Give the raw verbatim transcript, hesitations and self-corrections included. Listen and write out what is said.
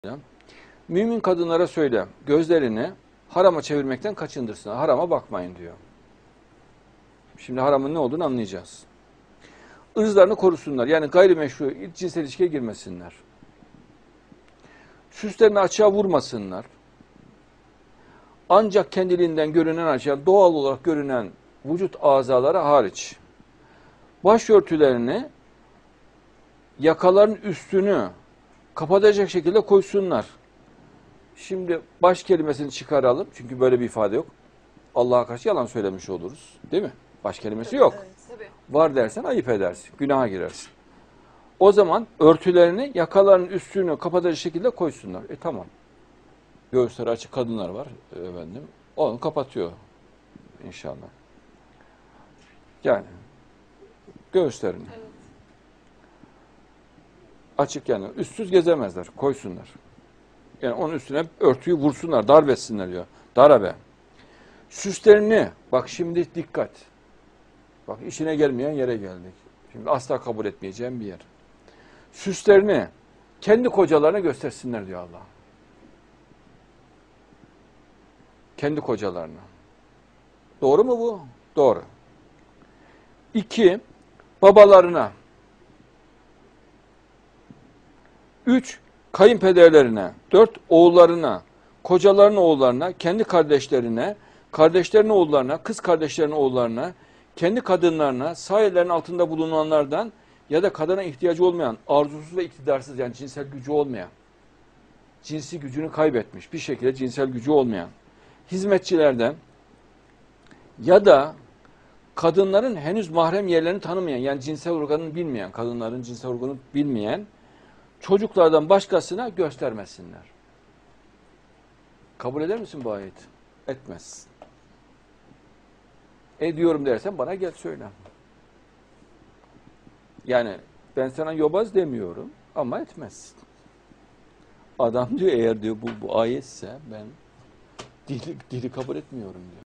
Mümin kadınlara söyle, gözlerini harama çevirmekten kaçındırsınlar. Harama bakmayın diyor. Şimdi haramın ne olduğunu anlayacağız. Irzlarını korusunlar. Yani gayrimeşru cinsel ilişkiye girmesinler. Süslerini açığa vurmasınlar. Ancak kendiliğinden görünen açığa, doğal olarak görünen vücut azaları hariç. Başörtülerini yakaların üstünü kapatacak şekilde koysunlar. Şimdi baş kelimesini çıkaralım. Çünkü böyle bir ifade yok. Allah'a karşı yalan söylemiş oluruz. Değil mi? Baş kelimesi tabii, yok. Evet, tabii. Var dersen ayıp edersin. Günaha girersin. O zaman örtülerini yakaların üstünü kapatacak şekilde koysunlar. E tamam. Göğüsleri açık kadınlar var efendim. Onu kapatıyor inşallah. Yani göğüslerini. Evet. Açık yani. Üstsüz gezemezler. Koysunlar. Yani onun üstüne örtüyü vursunlar. Darbetsinler diyor. Darabe. Süslerini, bak şimdi dikkat. Bak işine gelmeyen yere geldik. Şimdi asla kabul etmeyeceğim bir yer. Süslerini kendi kocalarına göstersinler diyor Allah. Kendi kocalarına. Doğru mu bu? Doğru. İki, babalarına. Üç, kayınpederlerine. Dört, oğullarına. Kocaların oğullarına, kendi kardeşlerine, kardeşlerin oğullarına, kız kardeşlerin oğullarına, kendi kadınlarına, sağ ellerin altında bulunanlardan ya da kadına ihtiyacı olmayan, arzusuz ve iktidarsız, yani cinsel gücü olmayan, cinsi gücünü kaybetmiş, bir şekilde cinsel gücü olmayan hizmetçilerden ya da kadınların henüz mahrem yerlerini tanımayan, yani cinsel organını bilmeyen, kadınların cinsel organını bilmeyen çocuklardan başkasına göstermesinler. Kabul eder misin bu ayeti? Etmez. Ediyorum dersen bana gel söyle. Yani ben sana yobaz demiyorum ama etmez. Adam diyor eğer diyor bu, bu ayetse ben dili, dili kabul etmiyorum diyor.